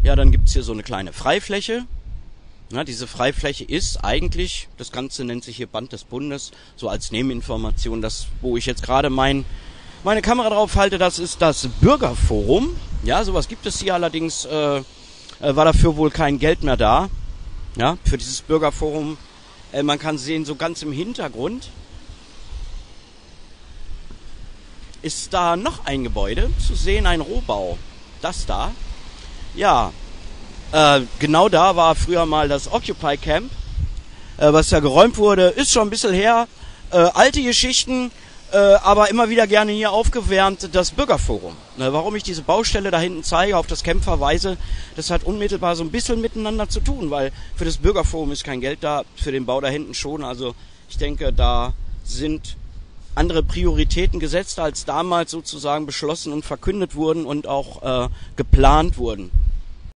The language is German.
Ja, dann gibt's hier so eine kleine Freifläche. Ja, diese Freifläche ist eigentlich, das Ganze nennt sich hier Band des Bundes, so als Nebeninformation, das, wo ich jetzt gerade meine Kamera drauf halte, das ist das Bürgerforum. Ja, sowas gibt es hier, allerdings war dafür wohl kein Geld mehr da. Ja, für dieses Bürgerforum. Man kann sehen, so ganz im Hintergrund ist da noch ein Gebäude zu sehen, ein Rohbau. Das da. Ja, genau da war früher mal das Occupy Camp, was da geräumt wurde. Ist schon ein bisschen her. Alte Geschichten, aber immer wieder gerne hier aufgewärmt. Das Bürgerforum. Warum ich diese Baustelle da hinten zeige, auf das Camp verweise, das hat unmittelbar so ein bisschen miteinander zu tun, weil für das Bürgerforum ist kein Geld da, für den Bau da hinten schon. Also ich denke, da sind andere Prioritäten gesetzt, als damals sozusagen beschlossen und verkündet wurden und auch geplant wurden.